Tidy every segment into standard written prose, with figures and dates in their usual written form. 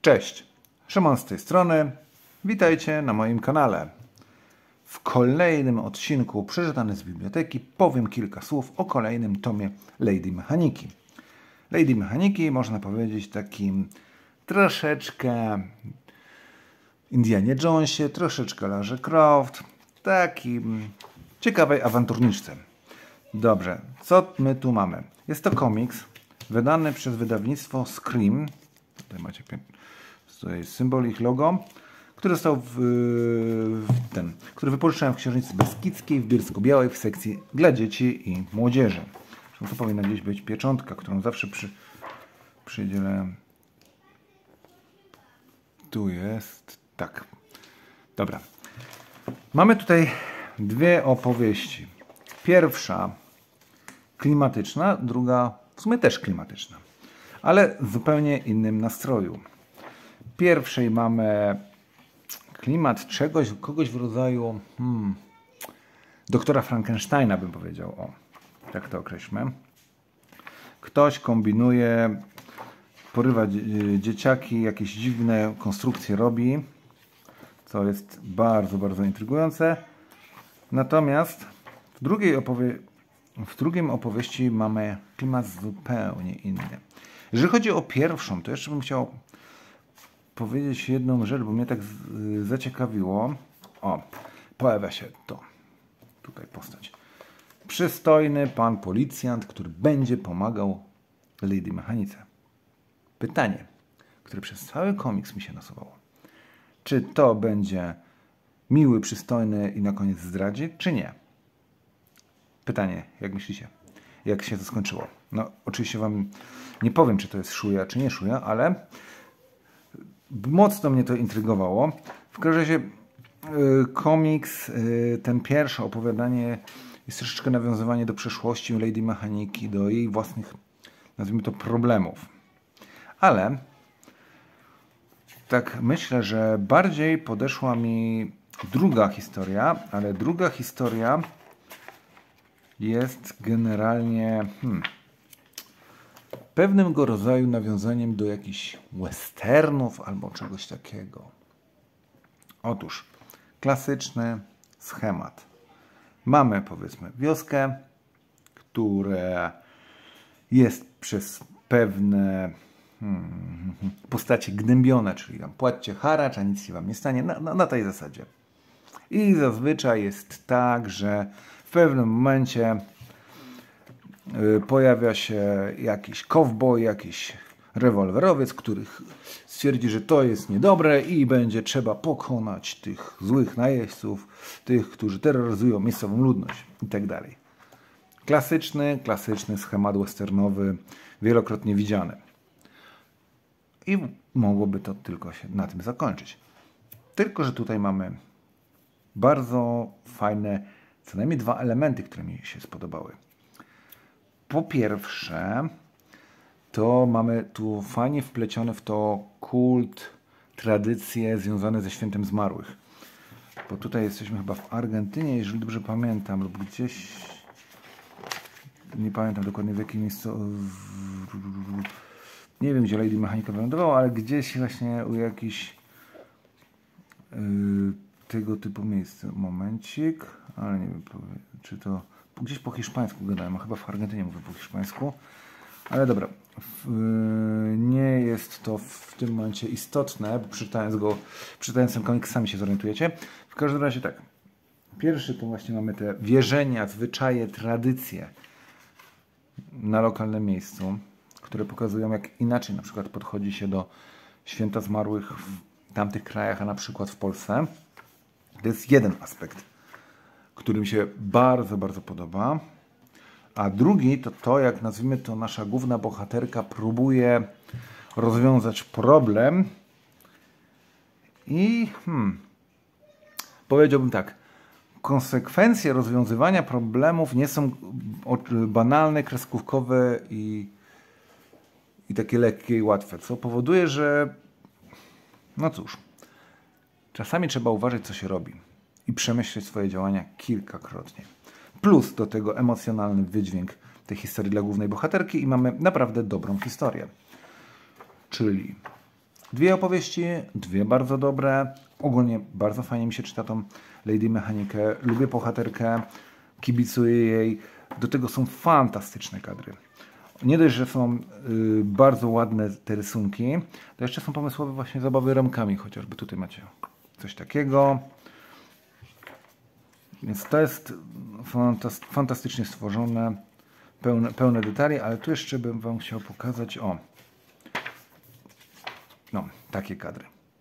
Cześć, Szymon z tej strony. Witajcie na moim kanale. W kolejnym odcinku przeczytany z biblioteki powiem kilka słów o kolejnym tomie Lady Mechaniki. Lady Mechaniki, można powiedzieć, takim troszeczkę Indianie Jonesie, troszeczkę Larze Croft, takim ciekawej awanturniczce. Dobrze, co my tu mamy? Jest to komiks wydany przez wydawnictwo Scream. Tutaj macie symbol ich logo, który został który wypożyczałem w księżniczce Beskidzkiej w Bielsko-Białej w sekcji dla dzieci i młodzieży. To powinna gdzieś być pieczątka, którą zawsze przydzielę. Tu jest. Tak. Dobra. Mamy tutaj dwie opowieści. Pierwsza klimatyczna, druga w sumie też klimatyczna, ale w zupełnie innym nastroju. W pierwszej mamy klimat kogoś w rodzaju doktora Frankensteina, bym powiedział. O, tak to określmy. Ktoś kombinuje, porywa dzieciaki, jakieś dziwne konstrukcje robi, co jest bardzo, bardzo intrygujące. Natomiast w drugim opowieści mamy klimat zupełnie inny. Jeżeli chodzi o pierwszą, to jeszcze bym chciał powiedzieć jedną rzecz, bo mnie tak zaciekawiło. O, pojawia się tutaj postać. Przystojny pan policjant, który będzie pomagał Lady Mechanice. Pytanie, które przez cały komiks mi się nasuwało. Czy to będzie miły, przystojny i na koniec zdradzi, czy nie? Pytanie, jak myślicie? Jak się to skończyło? No, oczywiście wam nie powiem, czy to jest szuja, czy nie szuja, ale mocno mnie to intrygowało. W każdym razie komiks, ten pierwsze opowiadanie jest troszeczkę nawiązywanie do przeszłości Lady Mechaniki, do jej własnych, nazwijmy to, problemów. Ale tak myślę, że bardziej podeszła mi druga historia, ale druga historia jest generalnie pewnego rodzaju nawiązaniem do jakichś westernów albo czegoś takiego. Otóż klasyczny schemat. Mamy, powiedzmy, wioskę, która jest przez pewne postacie gnębione, czyli tam płaccie haracz, a nic się wam nie stanie, na tej zasadzie. I zazwyczaj jest tak, że w pewnym momencie pojawia się jakiś cowboy, jakiś rewolwerowiec, który stwierdzi, że to jest niedobre i będzie trzeba pokonać tych złych najeźdźców, tych, którzy terroryzują miejscową ludność i tak dalej. Klasyczny schemat westernowy, wielokrotnie widziany. I mogłoby to tylko się na tym zakończyć. Tylko że tutaj mamy bardzo fajne, co najmniej dwa elementy, które mi się spodobały. Po pierwsze, to mamy tu fajnie wplecione w to kult, tradycje związane ze świętem zmarłych. Bo tutaj jesteśmy chyba w Argentynie, jeżeli dobrze pamiętam, lub gdzieś, nie pamiętam dokładnie w jakim miejscu, nie wiem, gdzie Lady Mechanika wylądowała, ale gdzieś właśnie u jakichś tego typu miejsc. Momencik, ale nie wiem, czy to gdzieś po hiszpańsku gadałem, a chyba w Argentynie mówię po hiszpańsku. Ale dobra, nie jest to w tym momencie istotne, bo czytając ten komiks sami się zorientujecie. W każdym razie tak, pierwszy to właśnie mamy te wierzenia, zwyczaje, tradycje na lokalnym miejscu, które pokazują, jak inaczej na przykład podchodzi się do święta zmarłych w tamtych krajach, a na przykład w Polsce. To jest jeden aspekt, który mi się bardzo, bardzo podoba. A drugi to jak, nazwijmy to, nasza główna bohaterka próbuje rozwiązać problem i powiedziałbym tak, konsekwencje rozwiązywania problemów nie są banalne, kreskówkowe i takie lekkie i łatwe, co powoduje, że no cóż, czasami trzeba uważać, co się robi i przemyśleć swoje działania kilkakrotnie. Plus do tego emocjonalny wydźwięk tej historii dla głównej bohaterki i mamy naprawdę dobrą historię. Czyli 2 opowieści, 2 bardzo dobre. Ogólnie bardzo fajnie mi się czyta tą Lady Mechanikę. Lubię bohaterkę, kibicuję jej. Do tego są fantastyczne kadry. Nie dość, że są bardzo ładne te rysunki, to jeszcze są pomysłowe właśnie zabawy ramkami, chociażby tutaj macie coś takiego. Więc to jest fantastycznie stworzone, pełne detali, ale tu jeszcze bym Wam chciał pokazać, takie kadry.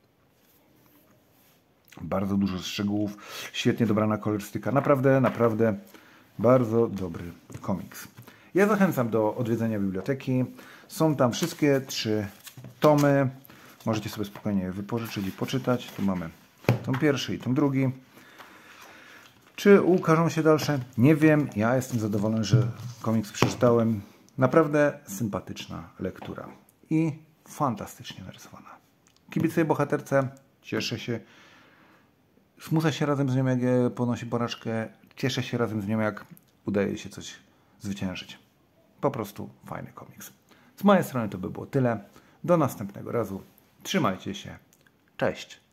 Bardzo dużo szczegółów, świetnie dobrana kolorystyka. Naprawdę bardzo dobry komiks. Ja zachęcam do odwiedzenia biblioteki. Są tam wszystkie 3 tomy. Możecie sobie spokojnie je wypożyczyć i poczytać. Tu mamy tom pierwszy i tom drugi. Czy ukażą się dalsze? Nie wiem. Ja jestem zadowolony, że komiks przeczytałem. Naprawdę sympatyczna lektura i fantastycznie narysowana. Kibicuję bohaterce, cieszę się. Smucę się razem z nią, jak ponosi porażkę. Cieszę się razem z nią, jak udaje się coś zwyciężyć. Po prostu fajny komiks. Z mojej strony to by było tyle. Do następnego razu. Trzymajcie się. Cześć.